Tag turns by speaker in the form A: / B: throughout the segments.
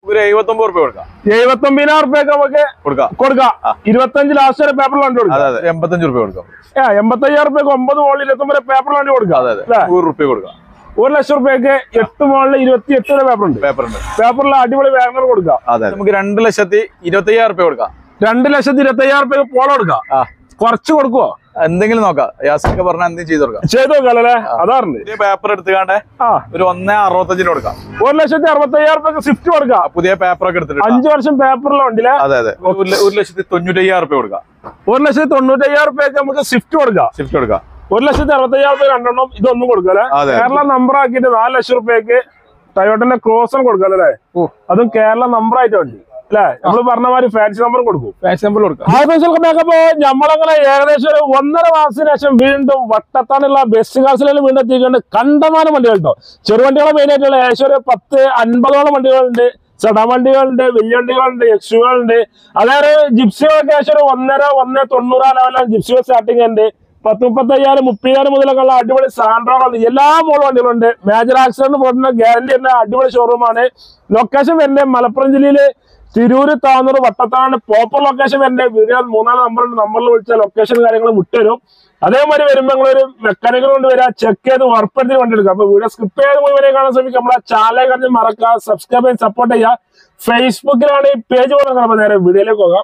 A: ഒരു 79 രൂപ കൊടുക്കാം.
B: 79,000 രൂപയ്ക്ക് നമുക്ക് കൊടുക്കാം. 25 ലാസ്റ്റ് വരെ പേപ്പറിൽ വണ്ടി കൊടുക്കാം.
A: 85 രൂപ കൊടുക്കാം.
B: 85,000 രൂപയ്ക്ക് 9 മോളിൽ 21 വരെ പേപ്പറിൽ വണ്ടി കൊടുക്കാം.
A: 100 രൂപ കൊടുക്കാം.
B: 1 ലക്ഷം രൂപയ്ക്ക് 8 മോളിൽ 28 വരെ പേപ്പറുണ്ട്. പേപ്പറിൽ അടിപൊളി വാഗണർ കൊടുക്കാം.
A: നമുക്ക് 2,25,000 രൂപ കൊടുക്കാം.
B: 2,25,000 രൂപയ്ക്ക് പോളോ കൊടുക്കാം. കുറച്ച് കൊടുക്കുവോ?
A: എന്തെങ്കിലും നോക്കാം. യാസിനൊക്കെ പറഞ്ഞാൽ എന്തെങ്കിലും ചെയ്ത് കൊടുക്കാം.
B: ചെയ്ത് നോക്കാല്ലേ? അതാറുണ്ട്.
A: പേപ്പർ എടുത്തുകാണ്ട് ഒരു 1,65 കൊടുക്കാം.
B: 1,65,000 രൂപയ്ക്ക് സ്വിഫ്റ്റ് കൊടുക്കാം.
A: പുതിയ പേപ്പറൊക്കെ എടുത്തിട്ട്
B: 5 വർഷം പേപ്പറിൽ ഉണ്ടല്ലേ?
A: 1,95,000 രൂപ കൊടുക്കാം.
B: 1,95,000 രൂപയ്ക്ക് നമുക്ക് സ്വിഫ്റ്റ് കൊടുക്കാം. 1,65,000 രൂപ രണ്ടെണ്ണം ഇതൊന്നും കൊടുക്കാം. കേരള നമ്പർ ആക്കിയിട്ട് 4 ലക്ഷം രൂപയ്ക്ക് ടൊയോട്ടന്റെ ക്രോസൺ കൊടുക്കാം അല്ലേ? അതും കേരള നമ്പർ ആയിട്ട് വണ്ടി അല്ലെ? നമ്മള് പറഞ്ഞ മാതിരി ഫാൻസി നമ്പർ കൊടുക്കും. ഫാൻസി നമ്പർ കൊടുക്കാം. നമ്മളങ്ങനെ ഏകദേശം ഒരു 1.5 മാസത്തിന് ശേഷം വീണ്ടും വട്ടത്താനുള്ള ബെസ്റ്റ് കാർസിലും വീണ്ടും എത്തിക്കൊണ്ട് കണ്ടമാനം വണ്ടികൾ കേട്ടോ. ചെറുവണ്ടികളെ മെയിൻ ആയിട്ടുള്ള ഏകദേശം ഒരു 10-50ഓളം വണ്ടികളുണ്ട്. സെഡാൻ വണ്ടികളുണ്ട്, വലിയ വണ്ടികളുണ്ട്, എക്സ്യുകളുണ്ട്. അതായത് ജിപ്സികളൊക്കെ ഏകദേശം ഒരു 1.90 ലെവലാണ് ജിപ്സികൾ സ്റ്റാർട്ടിംഗ് ഉണ്ട്. 10-35,000 30,000 മുതലൊക്കെ ഉള്ള അടിപൊളി സാൻഡ്രോകളുണ്ട്. എല്ലാ മോഡൽ വണ്ടികളുണ്ട്. മേജർ ആക്സിഡന്റ് പോലുള്ള ഗ്യാരണ്ടി ഉള്ള അടിപൊളി ഷോറൂമാണ്. ലൊക്കേഷൻ വരുന്നത് മലപ്പുറം ജില്ലയില് തിരൂര്, താന്നൂർ, വട്ടത്താണ് പ്രോപ്പർ ലൊക്കേഷൻ വരുന്നത്. വീഡിയോ 3-4 നമ്പറുണ്ട്. നമ്പറിൽ വിളിച്ച ലൊക്കേഷൻ കാര്യങ്ങൾ വിട്ടുതരും. അതേമാതിരി വരുമ്പോൾ നിങ്ങളൊരു മെക്കാനിക്കൽ കൊണ്ട് വരാം, ചെക്ക് ചെയ്ത് ഉറപ്പെടുത്തി വണ്ടി എടുക്കാം. അപ്പൊ വീഡിയോ സ്കിപ്പ് ചെയ്ത് മുഴുവൻ കാണാൻ ശ്രമിക്കും. നമ്മളെ ചാനൽ കഴിഞ്ഞ് മറക്കുക, സബ്സ്ക്രൈബ് ചെയ്ത് സപ്പോർട്ട് ചെയ്യുക. ഫേസ്ബുക്കിലാണ് ഈ പേജ് കൊടുക്കണം. അപ്പൊ നേരെ വീഡിയോയിലേക്ക് പോകാം.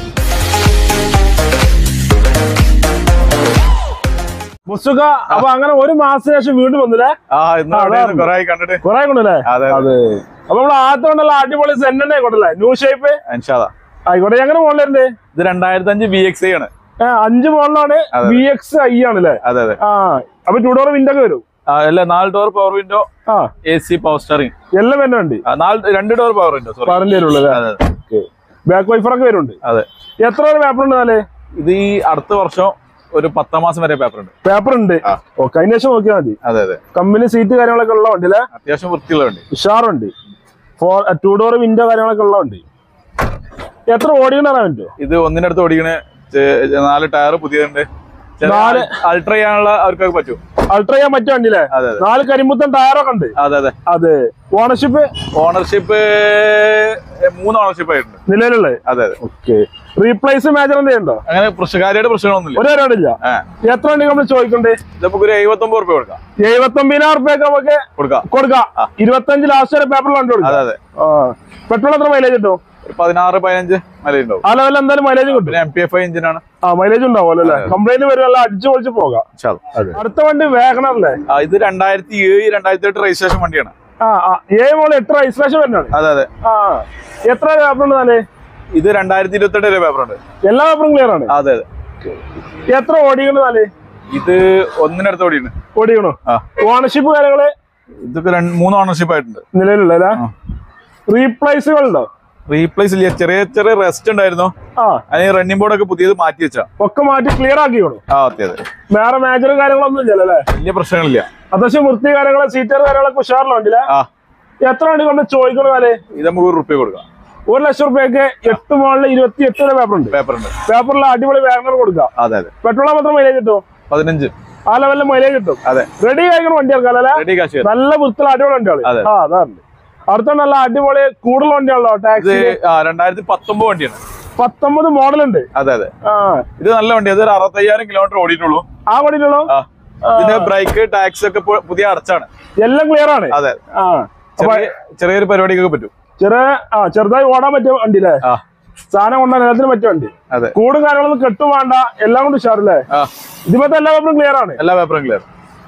B: മുസ്തുക, അപ്പൊ അങ്ങനെ 1 മാസത്തിന് ശേഷം വീണ്ടും വന്നില്ലേ? കൊറേ കൊണ്ടല്ലേ? അതെ. അപ്പൊ നമ്മള് ആദ്യത്തെ കൊണ്ടല്ല അടിപൊളി സെന്നെ കൊണ്ടല്ലേ? ന്യൂ ഷേപ്പ് ആയിക്കോട്ടെ. എങ്ങനെ മോഡലുണ്ട്?
A: ഇത് 2005 VXi ആണ്.
B: 5 മോഡലാണ്. VXi ആണല്ലേ? അപ്പൊ 2 ഡോർ വിൻഡോ ഒക്കെ വരും?
A: അല്ല, 4 door power window, AC power steering എല്ലാം
B: വരുന്നുണ്ട്.
A: 2 ഡോർ പവർ വിൻഡോ
B: പറഞ്ഞേ ബാക്ക് വൈഫറൊക്കെ വരുന്നുണ്ട്.
A: അതെ.
B: എത്ര പേപ്പർ ഉണ്ട്? നാല്.
A: ഇത് ഈ അടുത്ത വർഷം ഒരു 10 മാസം വരെ പേപ്പർ ഉണ്ട്.
B: കഴിഞ്ഞ ശേഷം നോക്കിയാൽ മതി.
A: അതെ.
B: കമ്പനി സീറ്റ് കാര്യങ്ങളൊക്കെ ഉള്ള വണ്ടി അല്ലേ?
A: അത്യാവശ്യം വൃത്തിയുള്ള വണ്ടി,
B: ഉഷാറുണ്ട്. 2 ഡോർ വിൻഡോ കാര്യങ്ങളൊക്കെ ഉള്ള വണ്ടി. എത്ര ഓടിക്കണ പറ്റുമോ?
A: ഇത് ഒന്നിനടുത്ത് ഓടിക്കണേ. 4 ടയർ പുതിയതുണ്ട്. അൾട്ര ചെയ്യാനുള്ള അവർക്കൊക്കെ പറ്റും.
B: അൾട്ര ചെയ്യാൻ പറ്റും വണ്ടിയില്ലേ? 4 കരിമ്പുത്തൻ ടയറൊക്കെ ഉണ്ട്. അതെ. ഓണർഷിപ്പ്
A: 3 ഓണർഷിപ്പ് ആയിട്ടുണ്ട്
B: നിലവിലുള്ളത്.
A: അതെ.
B: ഓക്കെ. റീപ്ലേസ് മേജർ എന്തെയുണ്ടോ?
A: അങ്ങനെ കാര്യമായിട്ട് പ്രശ്നമൊന്നുമില്ല.
B: ഒരു പരിപാടില്ല. എത്ര വണ്ടി നമ്മൾ ചോദിക്കണ്ടേ?
A: നമുക്ക് ഒരു 79 രൂപ കൊടുക്കാം.
B: 79,000 രൂപയ്ക്ക് നമുക്ക് കൊടുക്കാം. 25 ലാസ്റ്റ് വരെ പേപ്പറിൽ വണ്ടി കൊടുക്കാം.
A: അതെ.
B: പെട്രോൾ എത്ര മൈലേജ് കിട്ടും?
A: 16-15 മൈലേജ് ഉണ്ടാവും.
B: ആ ലെവലിൽ എന്തായാലും മൈലേജ് കിട്ടും.
A: MPFI എഞ്ചിനാണ്.
B: മൈലേജ് ഉണ്ടാവും അല്ലേ? കംപ്ലൈന്റ് വരുമല്ല, അടിച്ചു പൊളിച്ച് പോകാം. അടുത്ത വണ്ടി വാഗണർ അല്ലേ?
A: ഇത് 2007-2008 രജിസ്ട്രേഷൻ വണ്ടിയാണ്.
B: 7-8 രജിസ്ട്രേഷൻ വരുന്നതാണ്.
A: അതെ.
B: എത്ര പേപ്പർ ഉണ്ട്?
A: ഇത് 2028 പേപ്പർ ഉണ്ട്.
B: എല്ലാ പേപ്പറും ക്ലിയർ ആണ്.
A: അതെ.
B: എത്ര ഓടിക്കണ? ഇത്
A: ഒന്നിനടുത്ത്
B: ഓടിക്കണോ? ഓണർഷിപ്പ് കാര്യങ്ങള്
A: ഇതൊക്കെ 3 ഓണർഷിപ്പ് ആയിട്ടുണ്ട്
B: നിലവിലുള്ള. റീപ്ലേസുകൾ ഉണ്ടോ?
A: റീപ്ലേസ് ഇല്ല. ചെറിയ റെസ്റ്റ് ഉണ്ടായിരുന്നു. അതിന് റണ്ണിംഗ് ബോർഡൊക്കെ പുതിയത് മാറ്റി വെച്ചാ ഒക്കെ
B: മാറ്റി ക്ലിയർ ആക്കിക്കോളൂ.
A: അതെ.
B: വേറെ മേജർ കാര്യങ്ങളൊന്നും ഇല്ലല്ലേ?
A: വലിയ പ്രശ്നങ്ങളില്ല.
B: അത്യാവശ്യം വൃത്തി കാര്യങ്ങള് സീറ്റർ കാര്യങ്ങളൊക്കെ ഉഷാറിലുണ്ടല്ലേ? എത്ര വണ്ടി കൊണ്ട് ചോദിക്കണേ?
A: ഇത് നമുക്ക് 1 രൂപ കൊടുക്കാം.
B: 1 ലക്ഷം രൂപയ്ക്ക് 8 മോളിൽ 28 വരെ പേപ്പർ ഉണ്ട്. പേപ്പറിൽ അടിപൊളി വാഗണർ കൊടുക്കാം.
A: അതെ.
B: പെട്രോൾ മാത്രം മൈലേജ് കിട്ടും?
A: 15.
B: ആ ലെവലിൽ മൈലേജ് കിട്ടും.
A: അതെ.
B: റെഡി ആയിക്കണ വണ്ടി ഇറക്കാല്ലേ? നല്ല വൃത്തിയുള്ള അടിപൊളി വണ്ടികള്. അതാണ്. അടുത്ത നല്ല അടിപൊളി കൂടുതൽ വണ്ടിയാണല്ലോ. ടാക്സി
A: 2019 വണ്ടിയാണ്.
B: 19 മോഡലുണ്ട്.
A: അതെ. ഇത് നല്ല വണ്ടി. അത് 65,000 കിലോമീറ്റർ ഓടിയിട്ടുള്ളൂ.
B: ഓടിയിട്ടുള്ളൂ.
A: ഇതിന്റെ ബ്രേക്ക് ടാക്സി ഒക്കെ പുതിയ അടച്ചാണ്.
B: എല്ലാം ക്ലിയർ ആണ്.
A: അതെ. ചെറിയൊരു പരിപാടിക്കൊക്കെ പറ്റും.
B: ചെറുതായി ഓടാൻ പറ്റിയ വണ്ടി അല്ലേ? സാധനം കൊണ്ടാൻ എല്ലാത്തിനും പറ്റിയ വണ്ടി. കൂടും കാര്യങ്ങളൊന്നും കെട്ടും വേണ്ട. എല്ലാം കൊണ്ട് ഉഷാറല്ലേ? ഇതിപ്പോ എല്ലാ പേപ്പറും ക്ലിയർ ആണ്.
A: എല്ലാ പേപ്പറും ക്ലിയർ.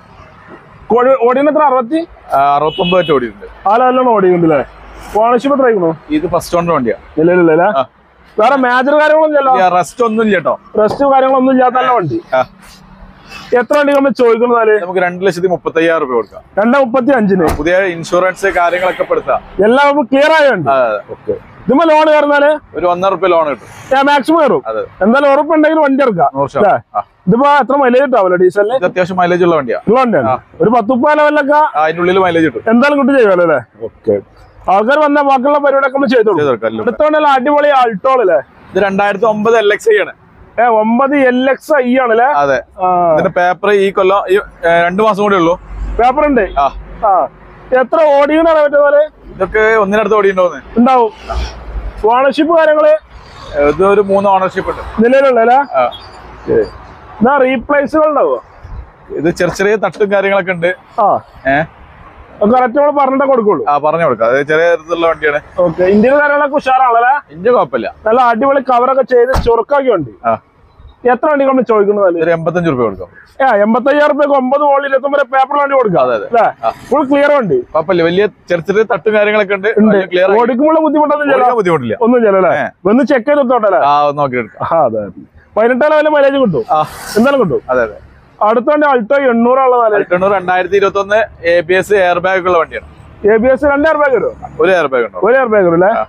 B: ഓടിയ എത്ര?
A: 69 വെച്ച് ഓടിയിട്ടുണ്ട്.
B: ആ ലെവലിലാണ് ഓടിയിട്ടുണ്ടല്ലേ? ഓണർഷിപ്പ് എത്ര ആയിരുന്നു?
A: ഇത് ഫസ്റ്റ് ഓണർ വണ്ടിയാണ്.
B: നിലവിലല്ലേ? വേറെ മേജർ കാര്യങ്ങളൊന്നും
A: റെസ്റ്റ് ഒന്നും ഇല്ല കേട്ടോ.
B: റെസ്റ്റ് കാര്യങ്ങളൊന്നും ഇല്ലാത്ത നല്ല വണ്ടി. എത്ര വണ്ടി നമ്മൾ ചോദിക്കുന്നത്?
A: നമുക്ക് 2,35,000 രൂപ കൊടുക്കാം.
B: 2,35,000
A: പുതിയ ഇൻഷുറൻസ് കാര്യങ്ങളൊക്കെ പെടുത്താം.
B: എല്ലാം ക്ലിയർ ആയുണ്ട്. ഇതുമ്പോ ലോൺ കയറുന്നാല്
A: ഒരു 1,000 രൂപ ലോൺ കിട്ടും.
B: മാക്സിമം കയറും. എന്തായാലും ഉറപ്പുണ്ടെങ്കിൽ വണ്ടി ഇറക്കാം. ഇതിപ്പോ എത്ര മൈലേജ് കിട്ടാവല്ലോ ഡീസലിന്?
A: അത്യാവശ്യം മൈലേജ് ഉള്ള വണ്ടിയാണ്.
B: ഒരു 10-30 ലെവലിലൊക്കെ
A: അതിനുള്ളിൽ മൈലേജ് കിട്ടും.
B: എന്തായാലും കിട്ടും ചെയ്യുമല്ലോ അല്ലേ? ഓക്കെ. ആൾക്കാർ വന്ന ബാക്കിയുള്ള പരിപാടിയൊക്കെ നമ്മൾ ചെയ്തു. അടുത്തോണ്ടല്ല അടിപൊളി അൾട്ടോ അല്ലേ?
A: ഇത് 2009 LXi ആണ്.
B: 9 LXi ആണല്ലേ?
A: അതെ. ഇതിന്റെ പേപ്പർ ഈ കൊല്ലം 2 മാസം കൂടെ ഉള്ളൂ.
B: പേപ്പർ ഉണ്ട്. എത്ര ഓടിക്കണ പറ്റുന്നത്?
A: ഇതൊക്കെ ഒന്നിനടുത്ത് ഓടിയുണ്ടോന്ന്
B: ഉണ്ടാവും. ഓണർഷിപ്പ് കാര്യങ്ങള്
A: ഇത് ഒരു 3 ഓണർഷിപ്പ് ഉണ്ട്
B: നിലവിലുള്ള. റീപ്ലേസുകൾ ഉണ്ടാവോ?
A: ഇത് ചെറിയ തട്ടും കാര്യങ്ങളൊക്കെ ഉണ്ട്.
B: കറക്റ്റ് നമ്മൾ പറഞ്ഞിട്ടേ കൊടുക്കുള്ളൂ.
A: പറഞ്ഞു കൊടുക്കാം. അത് ചെറിയ തരത്തിലുള്ള വണ്ടിയാണ്.
B: ഓക്കെ. ഇന്ത്യൻ കാര്യങ്ങളൊക്കെ ഉഷാറാണല്ലേ?
A: ഇന്ത്യ കുഴപ്പമില്ല.
B: നല്ല അടിപൊളി കവറൊക്കെ ചെയ്ത് ചുരുക്കാക്കി വണ്ടി. എത്ര വണ്ടി നമ്മൾ ചോദിക്കുന്നത്?
A: 85 രൂപ കൊടുക്കാം.
B: 85,000 രൂപയ്ക്ക് 9 മോളിൽ 29 പേപ്പർ വണ്ടി കൊടുക്കാം. ഫുൾ ക്ലിയർ വണ്ടി.
A: കുഴപ്പമില്ല. വലിയ ചെറിയ തട്ടും കാര്യങ്ങളൊക്കെ ഉണ്ട്.
B: ഓടിക്കുമ്പോൾ ബുദ്ധിമുട്ടൊന്നും ഒന്നും ചെല്ലല്ലേ? ഒന്ന് ചെക്ക് ചെയ്തിട്ടോട്ടല്ലേ?
A: നോക്കി എടുക്കാം.
B: അതെ. 18 ലെവലിൽ മൈലേജ് കിട്ടും. എന്തായാലും കിട്ടും.
A: അതെ അതെ.
B: അടുത്ത വണ്ടി അൾട്ടോ 800
A: 2021 ABS എയർ ബാഗ് ഉള്ള വണ്ടിയാണ്.
B: ABS 2 എയർ ബാഗ് വരും.
A: ഒരു എയർ ബാഗ് ഉണ്ടോ?
B: ഒരു എയർ ബാഗ് വരും അല്ലേ?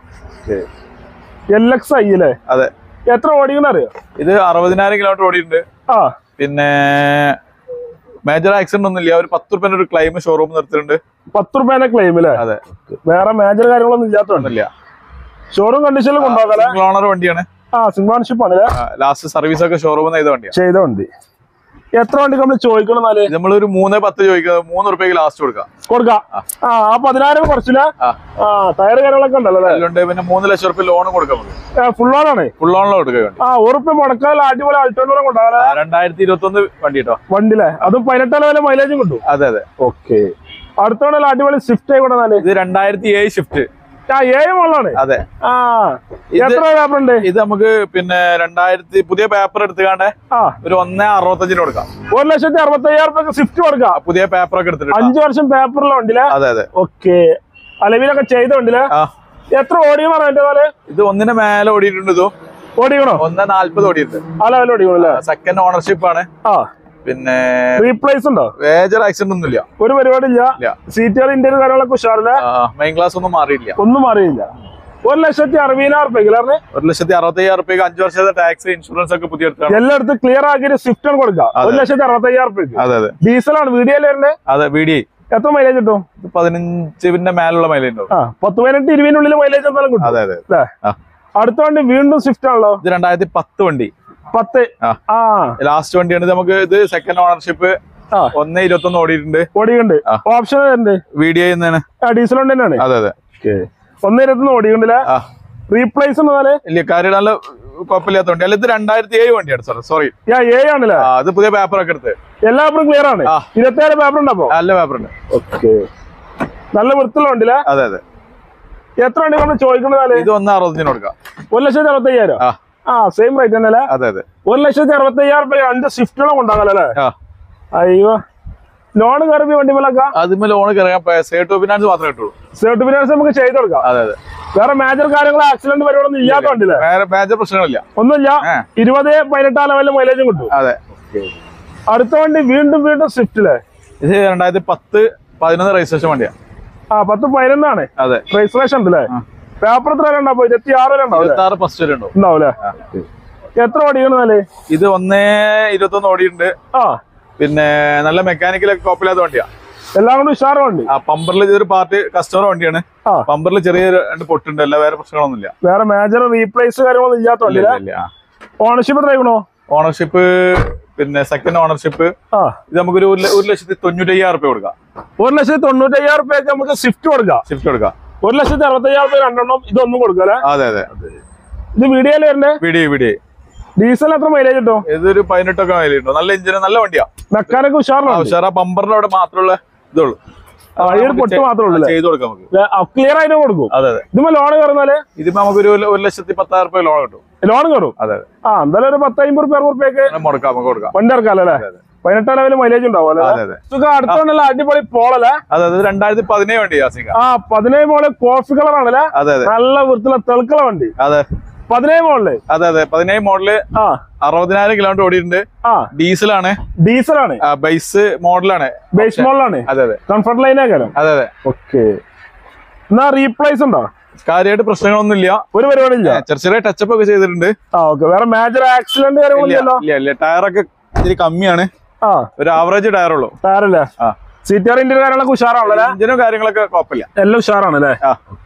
B: LXi അല്ലേ?
A: അതെ.
B: എത്ര ഓടിക്കുന്ന അറിയോ?
A: ഇത് 60,000 കിലോമീറ്റർ ഓടിയിട്ടുണ്ട്. പിന്നെ മേജർ ആക്സിഡന്റ് ഒന്നും ഇല്ല. ഒരു 10 രൂപ ഒരു ക്ലെയിം ഷോറൂം നിർത്തിയിട്ടുണ്ട്. 10
B: രൂപ ക്ലെയിം അല്ലേ?
A: അതെ.
B: വേറെ മേജർ കാര്യങ്ങളൊന്നും ഇല്ലാത്തതൊന്നുമില്ല. ഷോറൂം കണ്ടീഷനിൽ കൊണ്ടുപോകാം.
A: സിംഗിൾ ഓണർ വണ്ടിയാണ്.
B: സിംഗിൾ ഓണർഷിപ്പ് ആണ്.
A: ലാസ്റ്റ് സർവീസ് ഒക്കെ ഷോറൂം ചെയ്ത വണ്ടിയാണ്.
B: ചെയ്ത വണ്ടി. എത്ര വണ്ടി നമ്മൾ ചോദിക്കണം?
A: നമ്മളൊരു 3.10 ചോദിക്കുന്നത്. 3 രൂപയ്ക്ക് ലാസ്റ്റ് കൊടുക്കാം.
B: 10,000 കുറച്ചില്ല. ടയർ കാര്യങ്ങളൊക്കെ ഉണ്ടല്ലോ.
A: പിന്നെ 3 ലക്ഷം രൂപ ലോൺ കൊടുക്കാം.
B: ഫുൾ ലോൺ ആണ്.
A: ഫുൾ ലോണിൽ കൊടുക്കുക.
B: ഉറുപ്പ് മുടക്കാൻ അടിപൊളി അൾട്ടോണൂറും കൊണ്ടാകാം.
A: 2021 വണ്ടി കേട്ടോ.
B: വണ്ടിയിലെ അതും 18 ലെവലിൽ മൈലേജും കിട്ടും.
A: അതെ അതെ.
B: ഓക്കെ. അടുത്തോണ്ടല്ലോ അടിപൊളി സ്വിഫ്റ്റ് ആയിക്കോട്ടെ.
A: ഇത് 2007 ഷിഫ്റ്റ്.
B: 7 മോളാണ്.
A: അതെ.
B: എത്ര പേപ്പർ ഉണ്ട്?
A: ഇത് നമുക്ക് പിന്നെ 2000 പുതിയ പേപ്പർ എടുത്തുകാണ്ട് ഒരു 1.65 കൊടുക്കാം.
B: 1,65,000 രൂപ സ്വിഫ്റ്റ് കൊടുക്കാം.
A: പുതിയ പേപ്പർ ഒക്കെ എടുത്തിട്ട്
B: 5 വർഷം പേപ്പറിലെ വണ്ടിയിലെ.
A: അതെ അതെ.
B: ഓക്കെ. അലവിലൊക്കെ ചെയ്ത വണ്ടിയിലെ. എത്ര ഓടിയും പറഞ്ഞാല്?
A: ഇത് 1 മേലെ ഓടിയിട്ടുണ്ട്. ഇത്
B: ഓടിക്കണോ?
A: 1.40 ഓടിയിട്ടുണ്ട്.
B: ആ ലെവൽ ഓടിക്കണല്ലേ?
A: സെക്കൻഡ് ഓണർഷിപ്പ് ആണ്. പിന്നെ
B: റീപ്ലേസ് ഉണ്ടോ?
A: മേജർ ആക്സിഡന്റ് ഒന്നും ഇല്ല.
B: ഒരു പരിപാടി ഇല്ല. സീറ്റുകൾ ഇന്ത്യൻ കാര്യങ്ങളൊക്കെ ഉഷാറില്ല.
A: മെയിൻ ക്ലാസ് ഒന്നും മാറിയില്ല.
B: ഒന്നും മാറിയില്ല. 1,60,60,000 രൂപയ്ക്ക്.
A: 1,65,000 രൂപയ്ക്ക് 5 വർഷത്തെ ടാക്സ് ഇൻഷുറൻസ് ഒക്കെ പുതിയ
B: എല്ലായിടത്തും ക്ലിയർ ആക്കി സ്വിഫ്റ്റ് ആണ് കൊടുക്കാം. 1,60,60,000 രൂപയ്ക്ക്.
A: അതെ അതെ.
B: ഡീസലാണ്. വീഡിയോയിൽ വരുന്നത്.
A: അതെ. VDI.
B: എത്ര മൈലേജ് കിട്ടും?
A: 15 മേലുള്ള മൈലേജ് ഉണ്ടാവും.
B: 10-18-20 മൈലേജ് എന്തായാലും കിട്ടും.
A: അതെ അതെ.
B: അടുത്ത വണ്ടി വീണ്ടും സ്വിഫ്റ്റ് ആണല്ലോ.
A: ഇത് 2010 വണ്ടി.
B: 10.
A: ലാസ്റ്റ് വണ്ടിയാണ്. നമുക്ക് ഇത് സെക്കൻഡ് ഓണർഷിപ്പ്. 1.21 ഓടിയിട്ടുണ്ട്.
B: ഓപ്ഷൻ
A: VDI
B: ഡീസൽ വണ്ടി തന്നെയാണ്.
A: അതെ അതെ.
B: 1.21 ഓടിക്കണ്ടില്ല. റീപ്ലേസ്
A: ഇല്ല. കാര്യം നല്ല കുഴപ്പമില്ലാത്ത വണ്ടി അല്ല. ഇത് 2007 വണ്ടിയാണ്. സോറി.
B: ആണല്ലേ?
A: അത് പുതിയ പേപ്പർ ഒക്കെ എടുത്ത്
B: എല്ലാ പേപ്പറും ക്ലിയർ ആണ്. 27 പേപ്പർ ഉണ്ടോ?
A: നല്ല പേപ്പർ ഉണ്ട്.
B: ഓക്കെ. നല്ല വൃത്തിയുള്ള വണ്ടിയില്ല.
A: അതെ അതെ.
B: എത്ര വണ്ടി നമ്മൾ ചോദിക്കുന്നത്?
A: ഇത് 1.60 കൊടുക്കാം.
B: 1,65,000. സെയിം റേറ്റ് തന്നെ അല്ലേ?
A: അതെ അതെ.
B: 1,60,60,000 രൂപ 2 സ്വിഫ്റ്റുകളും കൊണ്ടാകല്ലേ? അയ്യോ. ലോൺ കയറി വണ്ടി മേലൊക്കെ
A: അതിന് ലോൺ സേർട്ട് ഫിനാൻസ് മാത്രമേ കിട്ടുള്ളൂ.
B: സേർട്ട് ഫിനാൻസ് നമുക്ക് ചെയ്ത് കൊടുക്കാം.
A: അതെ അതെ.
B: വേറെ മേജർ കാര്യങ്ങൾ ആക്സിഡന്റ് പരിപാടിയൊന്നും ഇല്ലാത്ത വണ്ടിയില്ലേ?
A: വേറെ മേജർ പ്രശ്നങ്ങളില്ല.
B: ഒന്നുമില്ല. 20-18 ലെവലിൽ മൈലേജും കിട്ടും.
A: അതെ.
B: അടുത്ത വണ്ടി വീണ്ടും സ്വിഫ്റ്റിലെ.
A: ഇത് 2010-11 രജിസ്ട്രേഷൻ വണ്ടിയാണ്.
B: 10-11 ആണ്.
A: അതെ.
B: രജിസ്ട്രേഷൻ ഉണ്ടല്ലേ? പേപ്പർ എത്ര ഉണ്ടാവും? 26
A: ഫസ്റ്റ് വരെ ഉണ്ടാവും.
B: ഉണ്ടാവൂലേ? എത്ര ഓടിക്കണല്ലേ?
A: ഇത് 1.21 ഓടിയിട്ടുണ്ട്. പിന്നെ നല്ല മെക്കാനിക്കലൊക്കെ കുഴപ്പമില്ലാത്ത വണ്ടിയാണ്.
B: എല്ലാം കൊണ്ട് ഉഷാറ് വണ്ടി.
A: പമ്പറിൽ ഇതൊരു പാർട്ടി കസ്റ്റമർ വണ്ടിയാണ്. പമ്പറിൽ ചെറിയ 2 പൊട്ടുണ്ട്. അല്ല വേറെ പ്രശ്നങ്ങളൊന്നുമില്ല.
B: വേറെ മേജർ റീപ്ലേസ് കാര്യങ്ങളൊന്നും ഇല്ലാത്ത വണ്ടിയില്ല. ഓണർഷിപ്പ് എത്രയാണോ?
A: ഓണർഷിപ്പ് പിന്നെ സെക്കൻഡ് ഓണർഷിപ്പ്. ഇത് നമുക്കൊരു 1,95,000 രൂപ കൊടുക്കാം.
B: 1,95,000 രൂപയ്ക്ക് നമുക്ക് സ്വിഫ്റ്റ് കൊടുക്കാം. 1,60,000 രൂപ 2 ഇതൊന്നും കൊടുക്കാം.
A: അതെ അതെ.
B: ഇത് വീഡിയോയിൽ വരണ്ടേ?
A: VDI.
B: ഡീസൽ എത്ര മൈലേജ് കിട്ടും?
A: ഇതൊരു 18 ഒക്കെ മൈലേജ് കിട്ടും. നല്ല എഞ്ചിന് നല്ല വണ്ടിയാ.
B: മെക്കാനിക് ഉഷാറാ.
A: പമ്പറിന്റെ അവിടെ മാത്രമുള്ള ഇതുള്ളൂ.
B: പൊട്ട് മാത്രമേ
A: ചെയ്ത് കൊടുക്കാം. നമുക്ക്
B: ക്ലിയർ ആയിട്ട് കൊടുക്കും.
A: അതെ അതെ.
B: ഇതിപ്പോ ലോൺ കയറുന്നാല്
A: ഇതിപ്പോ നമുക്കൊരു 1,10,000 രൂപ ലോൺ കിട്ടും.
B: ലോൺ കയറും.
A: അതെ.
B: എന്തായാലും ഒരു 50-60 രൂപയ്ക്ക്
A: കൊടുക്കാം.
B: വണ്ടി ഇറക്കാല്ലേ? 18 ലെവലിൽ മൈലേജ് ഉണ്ടാവും. അടുത്തോണ്ടല്ല അടിപൊളി പോളല്ലേ?
A: അതെ. 2017 വണ്ടിയാ.
B: 17 മോള് കോഫി കളർ ആണല്ലേ?
A: അതെ അതെ.
B: നല്ല വൃത്തിയുള്ള തെളുക്കള വണ്ടി.
A: അതെ.
B: 17 മോഡല്.
A: അതെ അതെ. 17 മോഡല്. 60,000 കിലോമീറ്റർ ഓടിയിട്ടുണ്ട്. ഡീസലാണ്. ബേസ് മോഡലാണ്. അതെ അതെ.
B: കംഫർട്ട് ലൈനേക്കാരം.
A: അതെ അതെ.
B: ഓക്കെ. എന്നാ റീപ്ലേസ് ഉണ്ടോ?
A: കാര്യമായിട്ട് പ്രശ്നങ്ങളൊന്നും ഇല്ല.
B: ഒരു പരിപാടി ഇല്ല.
A: ചെറിയ ടച്ചപ്പ് ഒക്കെ ചെയ്തിട്ടുണ്ട്.
B: വേറെ മേജർ ആക്സിഡന്റ്
A: ഇല്ല. ടയറൊക്കെ ഇത്തിരി കമ്മിയാണ്. ഒരു ആവറേജ് ടയറുള്ളൂ.
B: ടയറല്ലേ? സീറ്റർ ഇന്ത്യൻ കാര്യങ്ങളൊക്കെ ഉഷാറാണല്ലേ?
A: എഞ്ചിനും കാര്യങ്ങളൊക്കെ കുഴപ്പമില്ല.
B: എല്ലാം ഉഷാറാണല്ലേ?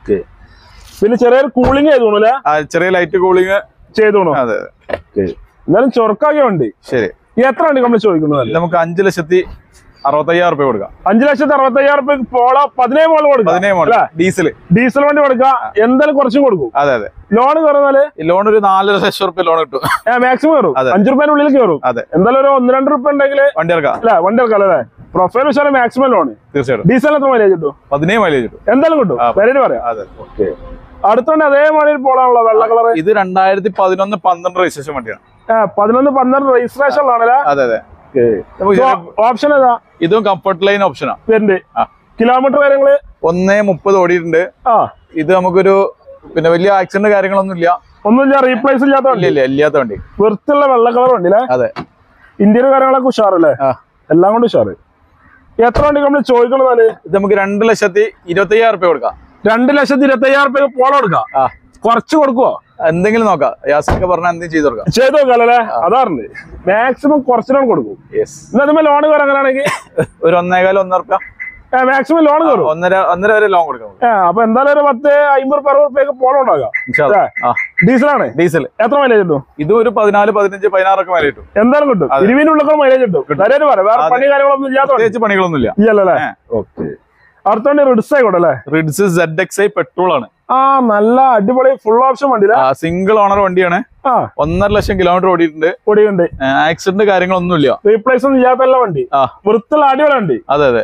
B: പിന്നെ ചെറിയൊരു കൂളിംഗ് ചെയ്തോണല്ലേ?
A: ചെറിയ ലൈറ്റ് കൂളിംഗ്
B: ചെയ്തോണു.
A: അതെ. എന്നാലും
B: ചൊറക്കാക്കിയ വണ്ടി.
A: ശരി.
B: എത്ര വണ്ടി നമ്മൾ ചോദിക്കുന്നത്?
A: നമുക്ക് 5,60,000 65,000 കൊടുക്കാം.
B: 5,65,000 പോള 17 മോഡൽ കൊടുക്കാം.
A: 17 മോഡൽ ഡീസൽ
B: വണ്ടി കൊടുക്കാം. എന്തായാലും കുറച്ചും കൊടുക്കും.
A: അതെ അതെ.
B: ലോൺ കയറുന്നാല്
A: ലോൺ ഒരു 4 ലക്ഷം രൂപ ലോൺ കിട്ടും.
B: മാക്സിമം കയറും. 5 രൂപയുടെ ഉള്ളിൽ കയറും.
A: അതെ.
B: എന്തായാലും ഒരു 1-2 രൂപ ഉണ്ടെങ്കിൽ
A: വണ്ടി ഇറക്കാം.
B: വണ്ടി ഇറക്കാം അല്ലേ? പ്രൊഫൈൽ വെച്ചാൽ മാക്സിമം ലോൺ
A: തീർച്ചയായിട്ടും.
B: ഡീസൽ എത്ര മൈലേജ് കിട്ടും?
A: 17 മൈലേജ് കിട്ടും.
B: എന്തായാലും കിട്ടും. പേര് പറയാം. അടുത്തോണ്ട് അതേ മോഡൽ പോളാണല്ലോ വെള്ള കളർ.
A: ഇത് 2011-12 രജിസ്ട്രേഷൻ വണ്ടിയാണ്.
B: 11-12 രജിസ്ട്രേഷൻ ആണല്ലേ?
A: അതെ അതെ.
B: ഓപ്ഷൻ ഏതാ?
A: ഇതും കംഫർട്ട് ലൈൻ ഓപ്ഷനാ
B: വരുന്നുണ്ട്. കിലോമീറ്റർ കാര്യങ്ങള്
A: 1:30 ഓടിയിട്ടുണ്ട്. ഇത് നമുക്കൊരു പിന്നെ വലിയ ആക്സിഡന്റ് കാര്യങ്ങളൊന്നുമില്ല.
B: ഒന്നുമില്ല. റീപ്ലേസ് ഇല്ലാത്ത വണ്ടി.
A: ഇല്ലാത്ത വണ്ടി.
B: വൃത്തിയുള്ള വെള്ള കളർ വണ്ടി അല്ലേ?
A: അതെ.
B: ഇന്ത്യൻ കാര്യങ്ങളൊക്കെ ഉഷാറല്ലേ? എല്ലാം കൊണ്ട് ഉഷാറ്. എത്ര വണ്ടി നമ്മൾ ചോദിക്കണത്? ഇത്
A: നമുക്ക് 2,25,000 കൊടുക്കാം.
B: 2,25,000 പോള കൊടുക്കാം. കുറച്ച് കൊടുക്കുവോ?
A: എന്തെങ്കിലും നോക്കാം. യാസിക്ക് പറഞ്ഞാൽ എന്തെങ്കിലും ചെയ്ത് കൊടുക്കാം.
B: ചെയ്ത് നോക്കാല്ലേ? അതാറുണ്ട്. മാക്സിമം കുറച്ചിനാണ് കൊടുക്കും. ഇന്നതുമ്പോ ലോൺ കയറാൻ അങ്ങനെയാണെങ്കിൽ
A: ഒരു 1,15,000 1
B: മാക്സിമം ലോൺ കയറും.
A: 1.5 വരെ ലോൺ കൊടുക്കാം.
B: അപ്പൊ എന്തായാലും ഒരു 10-50-60 പോള ഉണ്ടാകാം. ഡീസലാണ്.
A: ഡീസൽ
B: എത്ര മൈലേജ് കിട്ടും?
A: ഇത് ഒരു 14-15-16 മൈലേജ് കിട്ടും.
B: എന്തായാലും കിട്ടും. 20-നുള്ളിൽ മൈലേജ് കിട്ടും. വേറെ പണി കാര്യങ്ങളൊന്നും ഇല്ലാത്ത
A: പണികളൊന്നും
B: ഇല്ലല്ലേ? ഓക്കെ. അടുത്തോണ്ട് റിഡ്സ് ആയിക്കോട്ടെ അല്ലേ?
A: റിഡ്സ് ZXi പെട്രോൾ ആണ്.
B: നല്ല അടിപൊളി ഫുൾ ഓപ്ഷൻ വണ്ടി.
A: സിംഗിൾ ഓണർ വണ്ടിയാണ്. 1.5 ലക്ഷം കിലോമീറ്റർ ഓടിയിട്ടുണ്ട്. ആക്സിഡന്റ് കാര്യങ്ങളൊന്നുമില്ല.
B: റീപ്ലേസ് ഒന്നും ഇല്ലാത്ത വണ്ടി. വൃത്തിയുള്ള അടിപൊളി വണ്ടി.
A: അതെ അതെ.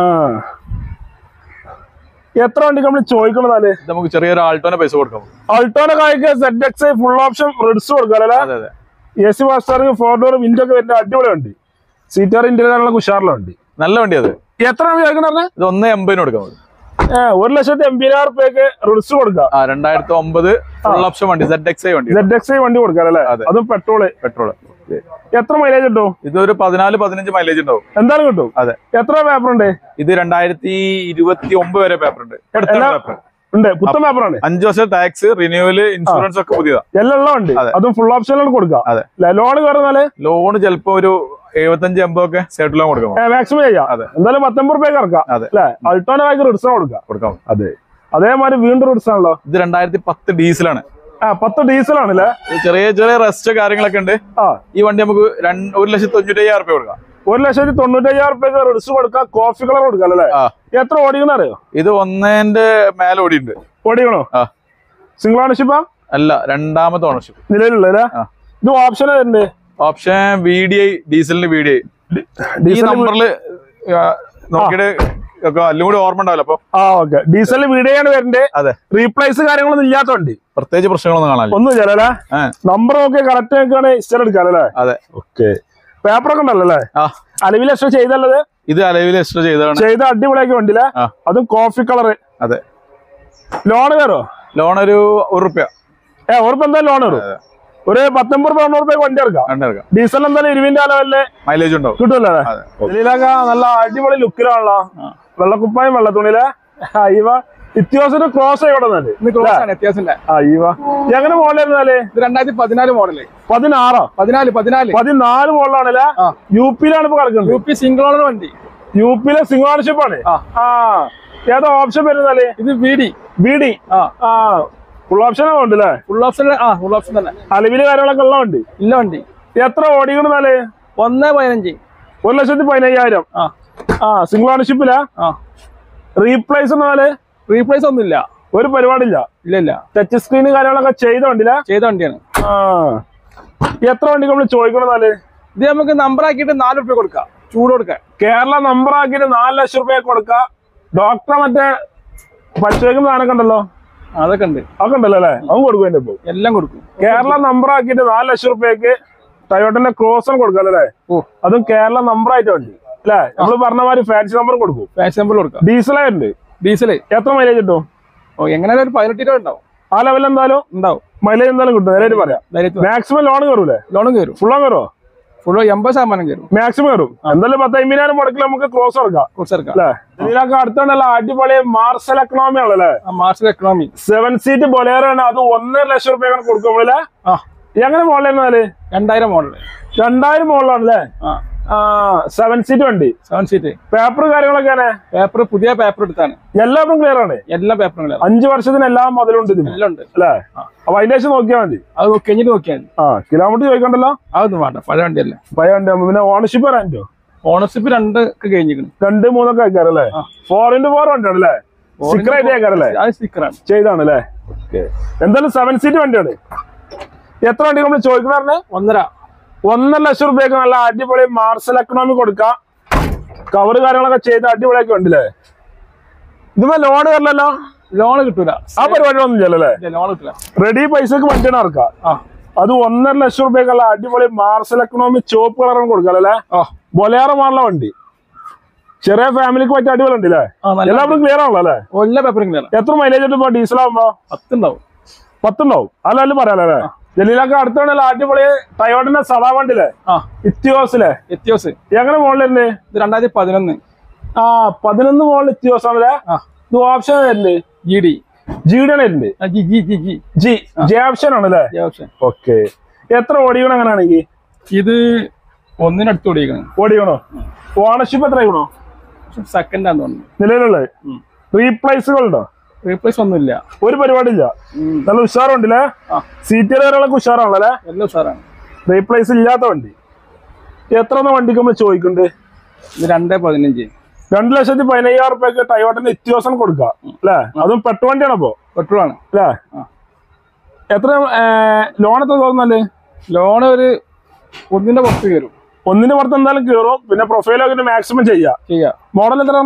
B: എത്ര വണ്ടി നമ്മൾ ചോദിക്കണതാല്?
A: നമുക്ക് ചെറിയൊരു ആൾട്ടോനെ പൈസ കൊടുക്കാം.
B: ആൾട്ടോനെ കായ്ക്ക് ZXi ഫുൾ ഓപ്ഷൻ റിഡ്സ് കൊടുക്കാം അല്ലേ? AC ഫാസ്റ്റ് 4 ഡോർ വിൻഡോ ഒക്കെ വരുന്ന അടിപൊളി വണ്ടി. സീറ്റാർ ഇന്ത്യയിലുള്ള ഉഷാറുള്ള വണ്ടി. നല്ല വണ്ടി. അത് എത്ര ചോദിക്കണേ? ഇത്
A: 1.80 കൊടുക്കാം.
B: 1,80,000 റിഡ്സ് കൊടുക്കാം.
A: 2009 ഫുൾ ഓപ്ഷൻ വണ്ടി. ZXi വണ്ടി
B: കൊടുക്കാം അല്ലേ? അതും പെട്രോള്. എത്ര മൈലേജ് കിട്ടും?
A: ഇതൊരു 14-15 മൈലേജ് ഉണ്ടാവും.
B: എന്തായാലും കിട്ടും. അതെ. എത്ര പേപ്പർ ഉണ്ട്? ഇത്
A: 2029 വരെ പേപ്പർ ഉണ്ട്.
B: പുത്തൻ പേപ്പറാണ്.
A: 5 വർഷം ടാക്സ് റിന്യൂവൽ ഇൻഷുറൻസ് ഒക്കെ പുതിയതാ.
B: എല്ലാം ഉണ്ട്. അതും ഫുൾ ഓപ്ഷനിലാണ് കൊടുക്കാം. ലോൺ കയറുന്നാല്
A: ലോൺ ചിലപ്പോ ഒരു 75-80 ഒക്കെ സൈഡ് ലോൺ കൊടുക്കാം.
B: മാക്സിമം ചെയ്യാം. എന്തായാലും 19 രൂപ ഇറക്കാം അല്ലെ? അൾട്ടോനെ റിഡ്സ് കൊടുക്കാം. അതെ. അതേമാതിരി വീണ്ടും റിഡ്സ് ആണല്ലോ. ഇത്
A: 2010 ഡീസലാണ്.
B: 10 ഡീസലാണല്ലേ?
A: ചെറിയ ചെറിയ റെസ്റ്റ് കാര്യങ്ങളൊക്കെ ഉണ്ട്. ഈ വണ്ടി നമുക്ക് 1,95,000 കൊടുക്കാം.
B: 1,95,000 റിഡ്സ് കൊടുക്കാം. കോഫി കളർ കൊടുക്കാം അല്ലേ? എത്ര ഓടിക്കണ അറിയോ?
A: ഇത് 1ന്റെ മേലെ ഓടിയുണ്ട്.
B: ഓടിക്കണോ? സിംഗിൾ ഓണർഷിപ്പാ?
A: അല്ല, 2ാമത്തെ ഓണർഷിപ്പ്
B: നിലവിലുള്ള. ഇത് ഓപ്ഷൻ ഉണ്ട്.
A: ഓപ്ഷൻ VDI ഡീസലിന് VDI. ഈ നമ്പറിൽ നോക്കിയിട്ട് എല്ലാം കൂടി ഓർമ്മ ഉണ്ടാവില്ല. അപ്പൊ
B: ഡീസലിന് VDI ആണ് വരുന്നത്.
A: അതെ.
B: റീപ്ലേസ് കാര്യങ്ങളൊന്നും ഇല്ലാത്തോണ്ട്
A: പ്രത്യേകിച്ച് പ്രശ്നങ്ങളൊന്നും കാണാൻ
B: ഒന്നും ചിലല്ലേ? നമ്പർ നോക്കി കറക്റ്റ് നോക്കിയാണ് ഇഷ്ടം എടുക്കാല്ലേ?
A: അതെ.
B: ഓക്കെ. പേപ്പറൊക്കെ ഉണ്ടല്ലേ? അലവിൽ എക്സ്ട്രാ ചെയ്തല്ലത്?
A: ഇത് അലവിൽ എക്സ്ട്രാ ചെയ്ത
B: അടിപൊളിയാക്കി വണ്ടിയില്ല. അതും കോഫി കളറ്.
A: അതെ.
B: ലോൺ കയറോ?
A: ലോൺ ഒരു ₹1.
B: ഉറപ്പ് എന്തായാലും ലോൺ കയറും. ഒരു 19-90 വണ്ടി ഇറക്കാം. ഡീസൽ എന്തായാലും 20 ലെവലില്
A: മൈലേജ് ഉണ്ടാവും.
B: കിട്ടുമല്ലേ? ഇതിലൊക്കെ നല്ല അടിപൊളി ലുക്കിലാണല്ലോ. വെള്ളക്കുപ്പായും വെള്ള തുണിയിലെ ഇവ ഇത്യാവശ്യം ക്രോസ് ആയിക്കോട്ടെ. എങ്ങനെ മോഡലായിരുന്നാല്?
C: 2014 മോഡല്.
B: 16 14 മോഡലാണല്ലേ? UP-ലാണ് ഇപ്പൊ കിടക്കുന്നത്.
C: UP സിംഗിൾ ഓണർ വണ്ടി.
B: UP-ലെ സിംഗിൾ ഓണർഷിപ്പ് ആണ്. ഏതാ ഓപ്ഷൻ വരുന്നാല്?
C: ഇത് VD.
B: ഫുൾ ഓപ്ഷൻ ഉണ്ടല്ലേ?
C: ഫുൾ ഓപ്ഷൻ തന്നെ.
B: അലവില് കാര്യങ്ങളൊക്കെ ഉള്ള വണ്ടി.
C: ഇല്ല വണ്ടി.
B: എത്ര ഓടിക്കണെന്നാല്?
C: 1,15,000.
B: 1,15,000. സിംഗിൾ ഓണർഷിപ്പിലാ? റീപ്ലേസ്
C: റീപ്ലേസ് ഒന്നുമില്ല.
B: ഒരു പരിപാടില്ല.
C: ഇല്ല.
B: ടച്ച് സ്ക്രീൻ കാര്യങ്ങളൊക്കെ ചെയ്ത വണ്ടിയില്ല?
C: ചെയ്ത വണ്ടിയാണ്.
B: എത്ര വണ്ടി നമ്മൾ ചോദിക്കണെന്നാല്?
C: ഇത് നമുക്ക് നമ്പർ ആക്കിയിട്ട് 4 രൂപ കൊടുക്കാം. ചൂട് കൊടുക്കാം.
B: കേരള നമ്പർ ആക്കിയിട്ട് 4 ലക്ഷം രൂപ കൊടുക്കാം. ഡോക്ടറെ മറ്റേ പരിശോധിക്കുന്ന സാധനമൊക്കെ ഉണ്ടല്ലോ?
C: അതൊക്കെ ഉണ്ട്.
B: അതൊക്കെ ഉണ്ടല്ലോ അല്ലേ? അതും കൊടുക്കും. ഇപ്പൊ
C: എല്ലാം കൊടുക്കും.
B: കേരള നമ്പർ ആക്കിയിട്ട് 4 ലക്ഷം രൂപയ്ക്ക് ടൊയോട്ടന്റെ ക്രോസർ കൊടുക്കാം അല്ലേ? അതും കേരള നമ്പർ ആയിട്ട് വണ്ടി അല്ലേ? നമ്മള് പറഞ്ഞ മാതിരി ഫാൻസി നമ്പർ കൊടുക്കും.
C: ഫാൻസി നമ്പർ കൊടുക്കാം.
B: ഡീസലായിട്ടുണ്ട്.
C: ഡീസൽ എത്ര
B: മൈലേജ് കിട്ടും?
C: എങ്ങനെയാലും ഒരു 18 രൂപ ഉണ്ടാവും.
B: ആ ലെവൽ എന്തായാലും ഉണ്ടാവും. മൈലേജ് എന്തായാലും കിട്ടും. നേരെ പറയാം. മാക്സിമം ലോൺ കയറൂലേ?
C: ലോണും കയറും.
B: ഫുള്ളോ കയറോ?
C: ഫുള്ള് 80% കയറും.
B: മാക്സിമം കയറും. എന്തായാലും 10,000 മുടക്കിൽ നമുക്ക് ക്രോസ് ഇറക്കാം. ഇതിനൊക്കെ അടുത്തുണ്ടല്ലോ അടിപൊളി മാർസൽ എക്കണോമി ആണല്ലേ?
C: മാർസൽ എക്കണോമി
B: 7 സീറ്റ് ബൊലേറോ ആണ്. അത് 1.5 ലക്ഷം രൂപ കൊടുക്കുമ്പോഴേ എങ്ങനെ മോഡലായിരുന്നാല്?
C: 2000 മോഡല്.
B: 2000 മോഡലാണല്ലേ? 7 സീറ്റ് വണ്ടി. 7 സീറ്റ്. പേപ്പർ കാര്യങ്ങളൊക്കെയാണ്?
C: പേപ്പർ പുതിയ പേപ്പർ എടുത്താണ്.
B: എല്ലാവരും ക്ലിയർ ആണ്.
C: എല്ലാ പേപ്പറും
B: 5 വർഷത്തിന് എല്ലാം മുതലുണ്ട്. എല്ലാം ഉണ്ട് അല്ലേ? അപ്പൊ അതിന്റെ ശേഷം നോക്കിയാൽ മതി.
C: അത് കഴിഞ്ഞിട്ട് നോക്കിയാൽ മതി.
B: കിലോമീറ്റർ ചോദിക്കണ്ടല്ലോ?
C: അതൊന്നും വേണ്ട. പഴയ വണ്ടിയല്ലേ?
B: പഴയ വണ്ടി. പിന്നെ ഓണർഷിപ്പ് വരാൻറ്റോ?
C: ഓണർഷിപ്പ് 2 കഴിഞ്ഞിരിക്കുന്നു.
B: 2, 3 ഒക്കെ ആക്കാറല്ലേ? 4x4 വണ്ടിയാണ് അല്ലേ? സ്റ്റിക്കർ ആയിട്ട് ആക്കാറല്ലേ?
C: സ്റ്റിക്കറാണ്
B: ചെയ്താണല്ലേ? എന്തായാലും 7 സീറ്റ് വണ്ടിയാണ്. എത്ര വണ്ടി നമ്മൾ ചോദിക്കണേ? 1.5 ലക്ഷം രൂപയ്ക്ക് നല്ല അടിപൊളി മാർസൽ എക്കണോമി കൊടുക്കാം. കവറ് കാര്യങ്ങളൊക്കെ ചെയ്ത് അടിപൊളിയൊക്കെ ഉണ്ടല്ലേ? ഇതുമ്പോ ലോൺ വരില്ലല്ലോ?
C: ലോൺ കിട്ടൂല.
B: ആ പരിപാടി ഒന്നും ചെയ്യല്ലേ?
C: ലോൺ കിട്ടില്ല.
B: റെഡി പൈസക്ക് വണ്ടിയാണ് ഇറക്കാം. അത് 1.5 ലക്ഷം രൂപയ്ക്കുള്ള അടിപൊളി മാർസൽ എക്കണോമി ചോപ്പ് കളറും കൊടുക്കാല്ലേ? ബൊലേറോ മോഡല വണ്ടി. ചെറിയ ഫാമിലിക്ക് പറ്റിയ അടിപൊളി ഉണ്ട് അല്ലേ? എല്ലാവരും ക്ലിയർ ആണല്ലോ അല്ലേ? എത്ര മൈലേജ് ഇപ്പൊ ഡീസൽ ആകുമ്പോ? 10 ഉണ്ടാവും. അല്ല പറയാലേ? ജലീലൊക്കെ അടുത്തോണ്ടല്ലോ അടിപൊളി ടയോട്ടന്റെ സദാ വണ്ടിയില്ലേ? ഇത്തിയോസിലെ എങ്ങനെ മോഡലുണ്ട്?
C: 2011.
B: 11 മോഡൽ ഇത്തിയോസ് ആണല്ലേ? ഇത് ഓപ്ഷൻ വരുന്നുണ്ട്. ജിയുടെ ഓപ്ഷൻ ആണല്ലേ? ഓക്കെ. എത്ര ഓടിക്കണം അങ്ങനെയാണെങ്കിൽ?
C: ഇത് 1-അടുത്ത്
B: ഓടിക്കണോ? ഓണർഷിപ്പ് എത്ര ആയിക്കണോ?
C: സെക്കൻഡ് ആണെന്ന് തോന്നുന്നു.
B: നിലവിലുള്ളത് റീപ്ലേസുകളുണ്ടോ?
C: റീപ്ലേസ് ഒന്നുമില്ല.
B: ഒരു പരിപാടി ഇല്ല. നല്ല ഉഷാറുണ്ടല്ലേ? സീറ്റ് കാര്യങ്ങളൊക്കെ ഉഷാറാണല്ലേ?
C: എല്ലാം ഉഷാറാണ്.
B: റീപ്ലേസ് ഇല്ലാത്ത വണ്ടി. എത്ര വണ്ടിക്ക് നമ്മൾ ചോദിക്കുന്നുണ്ട്?
C: 2.15.
B: 2,15,000 രൂപയ്ക്ക് ടയോട്ടന്റെ ഇത്യോസം കൊടുക്കാം അല്ലേ? അതും പെട്രോൾ വണ്ടിയാണ്. അപ്പോ
C: പെട്രോൾ ആണ്
B: അല്ലേ? എത്ര ലോൺ എത്ര തോന്നുന്നല്ലേ?
C: ലോൺ ഒരു 1.ന്റെ പുറത്ത് കയറും.
B: 1.ന്റെ പുറത്ത് എന്തായാലും കയറും. പിന്നെ പ്രൊഫൈലൊക്കെ മാക്സിമം ചെയ്യാം. മോഡൽ എത്ര?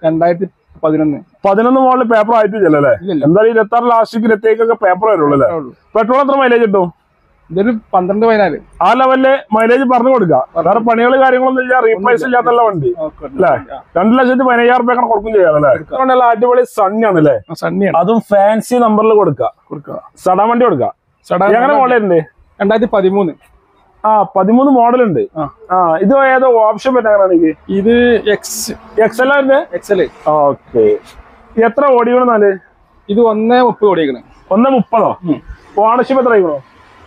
B: 2011 മോഡൽ പേപ്പർ ആയിട്ടില്ല അല്ലേ? എന്തായാലും 26 ലാസ്റ്റിക്ക് 28 പേപ്പർ വരുള്ളൂ അല്ലേ? പെട്രോൾ എത്ര മൈലേജ് കിട്ടും?
C: ഇതൊരു 12-14.
B: ആ ലെവലില് മൈലേജ് പറഞ്ഞു കൊടുക്കാം. വേറെ പണികൾ കാര്യങ്ങളൊന്നും ഇല്ല. റീപ്ലേസ് ഇല്ലാത്തല്ല വണ്ടി അല്ലേ? 2,15,000 രൂപ കൊടുക്കും ചെയ്യാം അല്ലേ? അടിപൊളി സണ്ണിയാണ് അല്ലേ? അതും ഫാൻസി നമ്പറിൽ കൊടുക്കുക. സഡാ വണ്ടി കൊടുക്കാം. എങ്ങനെ മോഡലുണ്ട്?
C: 2013.
B: 13 മോഡൽ ഉണ്ട്. ഇത് ഏതോ ഓപ്ഷൻ പറ്റാണെങ്കിൽ
C: ഇത്
B: എക്സൽ ആയിരുന്നു. ഓക്കെ. എത്ര ഓടിക്കണെന്നാല്?
C: ഇത് 1.30 ഓടിക്കണം.
B: 1.30. ഓണർഷിപ്പ് എത്ര ആയിക്കണോ?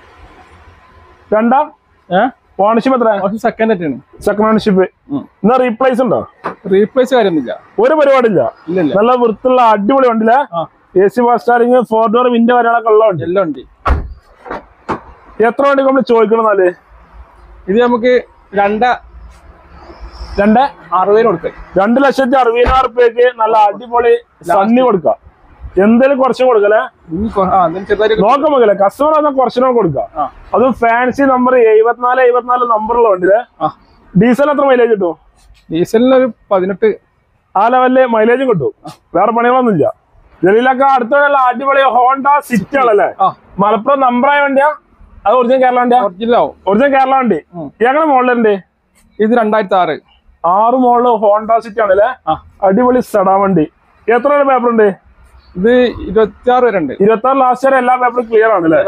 B: ഓണർഷിപ്പ് എത്ര? Second ownership. എന്നാ റീപ്ലേസ് ഉണ്ടോ?
C: റീപ്ലേസ് കാര്യമൊന്നുമില്ല.
B: ഒരു പരിപാടി ഇല്ല. നല്ല വൃത്തിയുള്ള അടിപൊളി വണ്ടിയില്ല. AC fast steering, 4 door window കാര്യങ്ങളൊക്കെ ഉള്ള വണ്ടി.
C: എല്ലാം ഉണ്ട്.
B: എത്ര വണ്ടി നമ്മൾ ചോദിക്കണെന്നാല്?
C: ഇത് നമുക്ക് 2.60 കൊടുക്കാം.
B: 2,60,000 രൂപയ്ക്ക് നല്ല അടിപൊളി സണ്ണി കൊടുക്കാം. എന്തേലും കുറച്ചും കൊടുക്കല്ലേ? നോക്കാൻ മതിയല്ലേ? കസ്റ്റമർ എന്നാൽ കുറച്ചിനും കൊടുക്കാം. അതും ഫാൻസി നമ്പർ 74 നമ്പറുള്ള വണ്ടിയിലെ. ഡീസൽ എത്ര മൈലേജ് കിട്ടും?
C: ഡീസലിന് ഒരു 18.
B: ആ ലെവലില് മൈലേജും കിട്ടും. വേറെ പണികളൊന്നും ഇല്ല. ജലീലൊക്കെ അടുത്തുള്ള അടിപൊളി ഹോണ്ട സിറ്റി ആണല്ലേ? മലപ്പുറം നമ്പറായ വണ്ടിയാ? അത് ഒറിജിനൽ കേരള വണ്ടിയാ? ഒറിജിനൽ കേരള വണ്ടി. എങ്ങനെ മോഡലുണ്ട്?
C: ഇത് 2006.
B: 6 മോഡല് ഹോണ്ട സിറ്റി ആണല്ലേ? അടിപൊളി സഡാ വണ്ടി. എത്ര പേപ്പർ ഉണ്ട്?
C: ഇത് 26 വരെ ഉണ്ട്.
B: 26 ലാസ്റ്റ് വരെ എല്ലാ പേപ്പറും ക്ലിയർ ആണല്ലേ?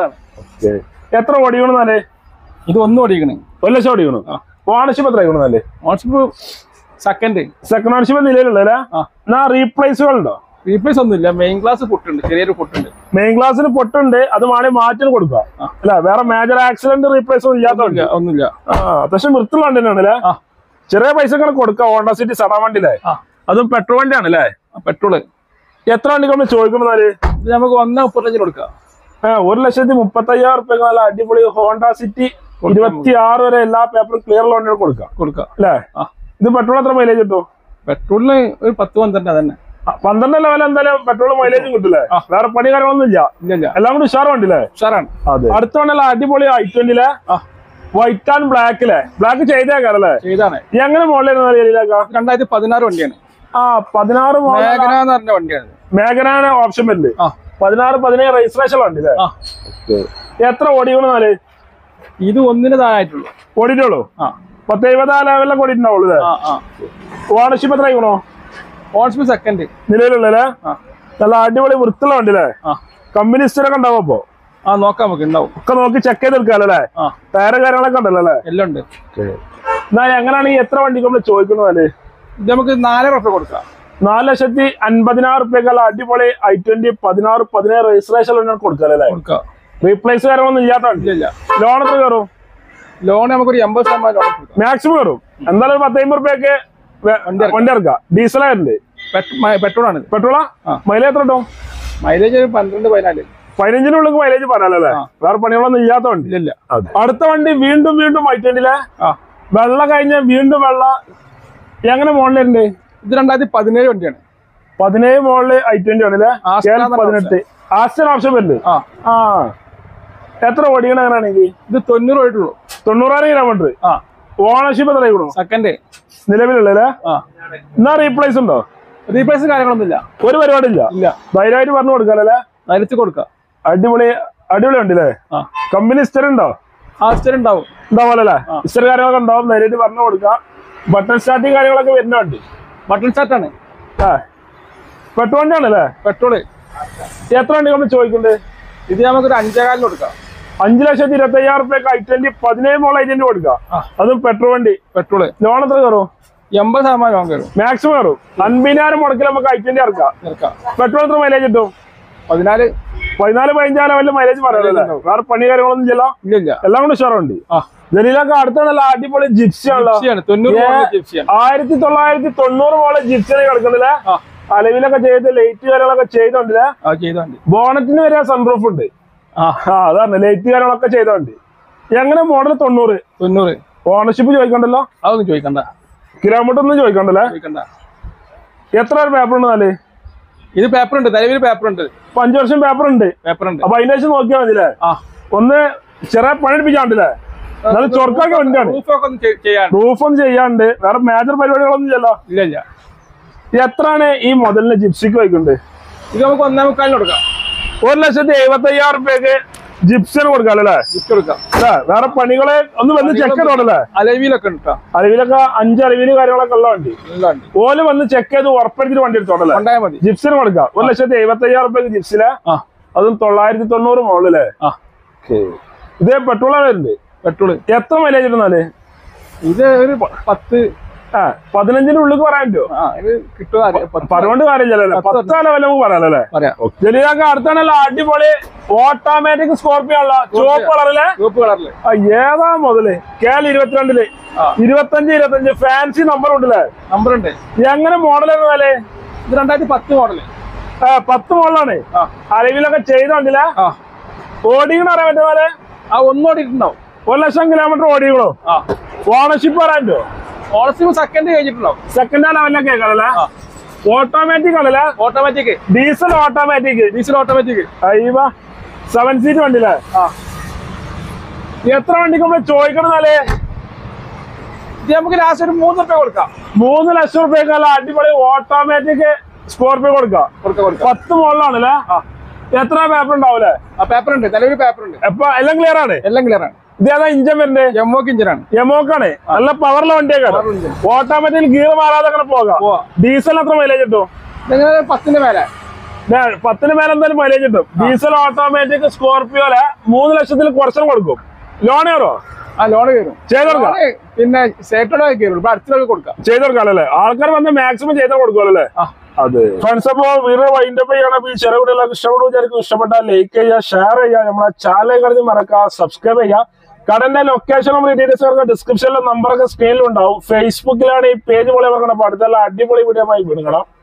B: എത്ര ഓടിക്കണെന്നാല്?
C: ഇത് 1 ഓടിക്കണേ.
B: 1 ലക്ഷം ഓടിക്കണം. ഓണർഷിപ്പ് എത്ര ആയിക്കണെന്നാല്?
C: ഓണർഷിപ്പ് സെക്കൻഡ്
B: ഓണർഷിപ്പ് നിലയിലുള്ളല്ലേ? എന്നാ റീപ്ലേസുകൾ ഉണ്ടോ?
C: റീപ്ലേസ് ഒന്നുമില്ല. മെയിൻ ക്ലാസ് പൊട്ടുണ്ട്. ചെറിയൊരു പൊട്ടുണ്ട്.
B: മെയിൻ ക്ലാസ്സിന് പൊട്ടുണ്ട്. അത് വേണമെങ്കിൽ മാറ്റി കൊടുക്കാം അല്ല? വേറെ മേജർ ആക്സിഡന്റ് റീപ്ലേസ് ഒന്നും ഇല്ലാത്ത
C: ഒന്നുമില്ല.
B: അത്യാവശ്യം വൃത്തിയുള്ള വണ്ടി തന്നെയാണല്ലേ? ചെറിയ പൈസകൾ കൊടുക്കാം. ഹോണ്ട സിറ്റി സഡാ വണ്ടിയിലെ. അതും പെട്രോൾ വണ്ടിയാണല്ലേ?
C: പെട്രോള്.
B: എത്ര വണ്ടിക്ക് നമ്മൾ ചോദിക്കണെന്നാല്?
C: ഇത് നമുക്ക് 1.35 കൊടുക്കാം.
B: 1,35,000 രൂപയ്ക്ക് നല്ല അടിപൊളി ഹോണ്ട സിറ്റി 26 വരെ എല്ലാ പേപ്പറും ക്ലിയർ ഉള്ള വണ്ടികൾ കൊടുക്കാം അല്ലേ? ഇത് പെട്രോൾ എത്ര മൈലേജ് കിട്ടും?
C: പെട്രോളിന് ഒരു 10-12 തന്നെ.
B: 12 ലെവൽ എന്തായാലും പെട്രോൾ മൈലേജും കിട്ടില്ലേ? വേറെ പണി കാര്യങ്ങളൊന്നും ഇല്ല. എല്ലാം കൂടി ഉഷാർ വണ്ടിയില്ലേ? അടുത്ത വണ്ടിയിലെ അടിപൊളി i20 വൈറ്റ് ആൻഡ് ബ്ലാക്കിലെ. ബ്ലാക്ക് ചെയ്തേക്കാറല്ലേ? എങ്ങനെ മോഡലായിരുന്നു?
C: 2016 വണ്ടിയാണ്.
B: 16
C: വണ്ടിയാണ്.
B: മേഘനാണ് ഓപ്ഷൻ വരുന്നത്. 16-17 രജിസ്ട്രേഷൻ വണ്ടിയില്ലേ? എത്ര ഓടിക്കണെന്നാല്?
C: ഇത് 1-ന് താഴായിട്ടുള്ളൂ.
B: ഓടിയിട്ടുള്ളൂ. 10-70 ലെവലിലൊക്കെ ഓടിയിട്ടുണ്ടാവുള്ളൂ. ഓണർഷിപ്പ് എത്ര ആയിക്കണോ?
C: Ownership second
B: നിലവിലുള്ളല്ലേ? നല്ല അടിപൊളി വൃത്തിയുള്ള വണ്ടിയില്ലേ? കമ്പനി ഹിസ്റ്ററൊക്കെ ഉണ്ടാവും. അപ്പൊ
C: നോക്കാം, നമുക്ക് ഉണ്ടാവും.
B: ഒക്കെ നോക്കി ചെക്ക് ചെയ്തെടുക്കാല്ലേ? ടയറ് കാര്യങ്ങളൊക്കെ ഉണ്ടല്ലോ അല്ലേ?
C: എല്ലാം ഉണ്ട്.
B: എന്നാ എങ്ങനെയാണെങ്കിൽ എത്ര വണ്ടിക്ക് നമ്മൾ ചോദിക്കണതല്ലേ?
C: ഇത് നമുക്ക് 4 രൂപ കൊടുക്കാം.
B: 4,50,000 രൂപയ്ക്കുള്ള അടിപൊളി i20 16-17 രജിസ്ട്രേഷൻ കൊടുക്കാല്ലേ? റീപ്ലേസ് കാര്യങ്ങളൊന്നും ഇല്ലാത്ത വണ്ടി. ലോൺ എത്ര കയറും?
C: ലോൺ നമുക്കൊരു 80%
B: മാക്സിമം കയറും. എന്തായാലും 10-50 രൂപയ്ക്ക് വണ്ടി ഇറക്കാം. ഡീസലായിട്ടുണ്ട്.
C: പെട്രോളാണ്.
B: പെട്രോളാ? മൈലേജ് എത്ര കിട്ടും?
C: മൈലേജ് 12-14.
B: 15-നുള്ളിൽ മൈലേജ് പറയാനല്ലേ? വേറെ പണികളൊന്നും ഇല്ലാത്ത വണ്ടി. അടുത്ത വണ്ടി വീണ്ടും i20 വെള്ള കഴിഞ്ഞ വീണ്ടും വെള്ള എങ്ങനെ മോഡലുണ്ട്?
C: ഇത് 2017 വണ്ടിയാണ്.
B: 17 മോഡല് i20 ആണല്ലേ? 18 ആസ്റ്റർ ഓപ്ഷൻ വരുന്നുണ്ട്. ആ എത്ര ഓടിക്കണ അങ്ങനെയാണെങ്കിൽ?
C: ഇത് 90 ഓടിയിട്ടുള്ളൂ.
B: 90,000 കിലോമീറ്റർ. ഓണർഷിപ്പ് എത്ര ആയിക്കണോ?
C: സെക്കൻഡ്
B: നിലവിലുള്ളല്ലേ? എന്നാ റീപ്ലേസ് ഉണ്ടോ?
C: റീപ്ലേസ് കാര്യങ്ങളൊന്നുമില്ല.
B: ഒരു പരിപാടി ഇല്ല. ധൈര്യമായിട്ട് പറഞ്ഞു കൊടുക്കാല്ലേ?
C: ധരിച്ച് കൊടുക്കാം.
B: അടിപൊളി അടിപൊളി ഉണ്ടല്ലേ? കമ്പനി ഹിസ്റ്ററി ഉണ്ടോ?
C: ഹിസ്റ്ററി ഉണ്ടാവും.
B: ഉണ്ടാവുമല്ലേ? ഹിസ്റ്ററി കാര്യങ്ങളൊക്കെ ഉണ്ടാവും. ധൈര്യമായിട്ട് പറഞ്ഞു കൊടുക്കാം. ബട്ടൺ സ്റ്റാർട്ടിങ് കാര്യങ്ങളൊക്കെ വരുന്നുണ്ട്.
C: ബട്ടൺ സ്റ്റാർട്ട് ആണ്.
B: പെട്രോൾ വണ്ടി ആണല്ലേ?
C: പെട്രോള്.
B: എത്ര വണ്ടി നമ്മൾ ചോദിക്കണ്ടേ?
C: ഇത് നമുക്കൊരു 5,400 കൊടുക്കാം.
B: 5,25,000 റുപ്യക്ക് i20 17 മോഡൽ i20 കൊടുക്കാം. അതും പെട്രോൾ വണ്ടി.
C: പെട്രോള്.
B: ലോൺ എത്ര കയറും?
C: 80% ലോൺ കയറും.
B: മാക്സിമം കയറും. 50,000 മുടക്കിൽ നമുക്ക് i20 ഇറക്കാം. പെട്രോൾ എത്ര മൈലേജ് കിട്ടും? 14-15 വല്ല മൈലേജ് പറയാനല്ലേ? വേറെ പണി കാര്യങ്ങളൊന്നും ഇല്ല. എല്ലാം കൊണ്ട് ഉഷാറുണ്ട്. ജലീലൊക്കെ അടുത്താണല്ലോ അടിപൊളി ജിപ്സി ആണല്ലോ. 1990 മോഡൽ ജിപ്സിയാണ് കിടക്കുന്നില്ലേ? അലവിലൊക്കെ ചെയ്ത് ലൈറ്റ് കാര്യങ്ങളൊക്കെ ചെയ്തോണ്ടില്ലേ? ബോണറ്റിന് വരെ സൺറൂഫ് ഉണ്ട്. അതാണ് ലൈറ്റ് കാര്യങ്ങളൊക്കെ ചെയ്തോണ്ട്. എങ്ങനെ മോഡൽ 90 ഓണർഷിപ്പ് ചോദിക്കണ്ടല്ലോ?
C: അതൊന്നും ചോദിക്കണ്ട.
B: കിലോമീറ്റർ ഒന്നും ചോദിക്കണ്ടല്ലേ? എത്ര പേപ്പർ ഉണ്ട്? നാല്
C: ഇത് പേപ്പർ ഉണ്ട്. നിലവിൽ പേപ്പർ ഉണ്ട്.
B: 5 വർഷം പേപ്പർ ഉണ്ട്. അപ്പൊ അതിന്റെ ശേഷം നോക്കിയാൽ മതില്ലേ? ഒന്ന് ചെറിയ പണിയെടുപ്പിക്കാണ്ടല്ലേ? നല്ല ചൊറക്കൊക്കെ വണ്ടിയാണ്. റൂഫൊന്നും ചെയ്യാണ്ട് വേറെ മേജർ പരിപാടികളൊന്നും ഇല്ലല്ലോ?
C: ഇല്ല.
B: എത്രയാണ് ഈ മുതലിന് ജിപ്സിക്ക് വയ്ക്കുന്നുണ്ട്?
C: ഇത് നമുക്ക് 1,400 കൊടുക്കാം.
B: 1,75,000 റുപ്യക്ക് ജിപ്സിന് കൊടുക്കാം അല്ലേ? വേറെ പണികളെ ഒന്ന് വന്ന് ചെക്ക് ചെയ്തോണ്ടല്ലേ?
C: അലവിലൊക്കെ ഉണ്ട്.
B: അലവിലൊക്കെ 5 അലവില് കാര്യങ്ങളൊക്കെ ഉള്ള വണ്ടി ഓല് വന്ന് ചെക്ക് ചെയ്ത് ഉറപ്പെടുത്തിട്ട് വണ്ടി എടുത്തോണ്ടല്ലേ? ജിപ്സിന് കൊടുക്കാം. 1,75,000 റുപ്യക്ക് ജിപ്സിലെ, അതും 990 മോഡലല്ലേ? ഇതേ പെട്രോളാണ് വരുന്നത്. പെട്രോള്. എത്ര മൈലേജ് ഇടുന്നാല്? ഇത് ഒരു 15-ന്റെ ഉള്ളിൽ പറയാൻ പറ്റുമോ? പറഞ്ഞോണ്ട് കാര്യമില്ലല്ലോ. 10 ലെവൽ നമുക്ക് പറയാനല്ലേ? ജലീലൊക്കെ അടുത്താണല്ലോ അടിപൊളി ഓട്ടോമാറ്റിക് സ്കോർപ്പിയോ ഉള്ള ചുവപ്പ് കളറിലെ. ഏതാ മുതല്? KL 22 25 ഫാൻസി നമ്പർ ഉണ്ടല്ലേ? നമ്പർ ഉണ്ട്. എങ്ങനെ മോഡൽ ആയിരുന്നാലേ? ഇത് 2010 മോഡല്. 10 മോഡലാണ്. അലവിലൊക്കെ ചെയ്തോണ്ടില്ല? ഓടിക്കണ അറിയാൻ പറ്റുന്നാലേ? ഒന്നും ഓടിയിട്ടുണ്ടാവും. 1,00,000 കിലോമീറ്റർ ഓടിക്കണോ? ഓണർഷിപ്പ് പറയാൻ പറ്റുമോ? ഓണർഷിപ്പ് സെക്കൻഡ് കഴിഞ്ഞിട്ടുണ്ടോ? സെക്കൻഡ് ലെവലിലൊക്കെ കേൾക്കാനല്ലേ? ഓട്ടോമാറ്റിക് ആണല്ലേ? ഓട്ടോമാറ്റിക്. Diesel automatic. 7 സീറ്റ് വണ്ടിയില്ലേ? എത്ര വണ്ടിക്ക് നമ്മള് ചോദിക്കണമെന്നാലേ? ഇത് നമുക്ക് ലാസ്റ്റ് ഒരു 3 റുപ്യ കൊടുക്കാം. 3 ലക്ഷം റുപ്യക്കല്ല അടിപൊളി ഓട്ടോമാറ്റിക് സ്കോർപ്പിയോ കൊടുക്കാം. 10 മോഡലാണല്ലേ? എത്ര പേപ്പർ ഉണ്ടാവൂലേ? പേപ്പർ ഉണ്ട്. നിലവിൽ പേപ്പർ ഉണ്ട്. അപ്പൊ എല്ലാം ക്ലിയർ ആണ്? എല്ലാം ക്ലിയർ ആണ്. ഇതേതാ ഇഞ്ചൻ വരുന്നത്? യമോക്ക് ഇഞ്ചനാണ്. യമോക്കാണ്. നല്ല പവറുള്ള വണ്ടിയൊക്കെ. ഓട്ടോമാറ്റിക് ഗിയർ മാറാതെ അങ്ങനെ പോകാം. ഡീസൽ എത്ര മൈലേജ് കിട്ടും? 10-ന് മേലെ. 10-ന് മേലെ എന്തായാലും മൈലേജ് കിട്ടും. ഡീസൽ ഓട്ടോമാറ്റിക് സ്കോർപ്പിയോലെ 3 ലക്ഷത്തിൽ കുറച്ചും കൊടുക്കും. ലോൺ കയറോ? ലോൺ കയറും. ചെയ്തെടുക്കാം. പിന്നെ അടുത്തൊക്കെ കൊടുക്കാം. ചെയ്തെടുക്കാം അല്ലേ? ആൾക്കാർ വന്ന് മാക്സിമം ചെയ്ത് കൊടുക്കുമല്ലോ. അതെ ഫ്രണ്ട്സ്, അപ്പോ വീഡിയോ വൈൻഡപ്പ് ചെയ്യണം. ഈ ചെറിയ വീഡിയോകളൊക്കെ ഇഷ്ടപ്പെട്ടാൽ ലൈക്ക് ചെയ്യുക, ഷെയർ ചെയ്യുക, നമ്മളെ ചാനൽ കഴിഞ്ഞ് മറക്കുക, സബ്സ്ക്രൈബ് ചെയ്യുക. കടന്റെ ലൊക്കേഷൻ നമ്മൾ ഡീറ്റെയിൽസ് ഡിസ്ക്രിപ്ഷനിലെ നമ്പറൊക്കെ സ്ക്രീനിൽ ഉണ്ടാവും. ഫേസ്ബുക്കിലാണ് ഈ പേജ് പോലെ പറഞ്ഞ അടുത്തുള്ള അടിപൊളി വീഡിയോ ആയി വിടുകണം.